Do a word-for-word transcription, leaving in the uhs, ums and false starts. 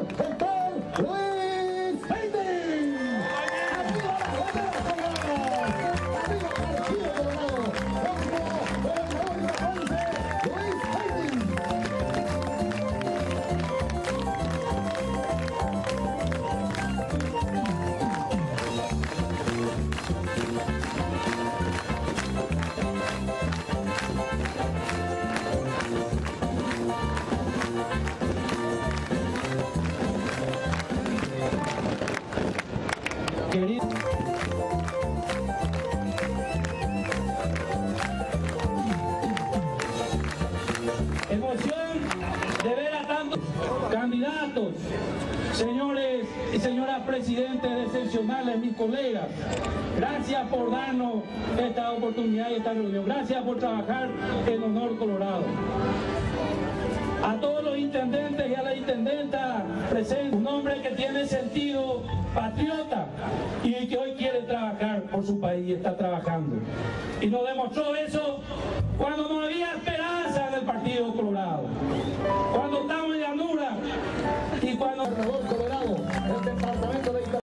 doctor Luis Hayden. ¡Arriba la Partido Colorado! ¡Próximo gobernador de Ponce, Luis Hayden! Querido. Emoción de ver a tantos candidatos, señores y señoras presidentes excepcionales, mis colegas. Gracias por darnos esta oportunidad y esta reunión. Gracias por trabajar en Honor Colorado. A todos los intendentes y a la intendenta presente, un hombre que tiene sentido patriota y que hoy quiere trabajar por su país y está trabajando. Y nos demostró eso cuando no había esperanza en el Partido Colorado, cuando estamos en llanura y cuando... Colorado, el departamento de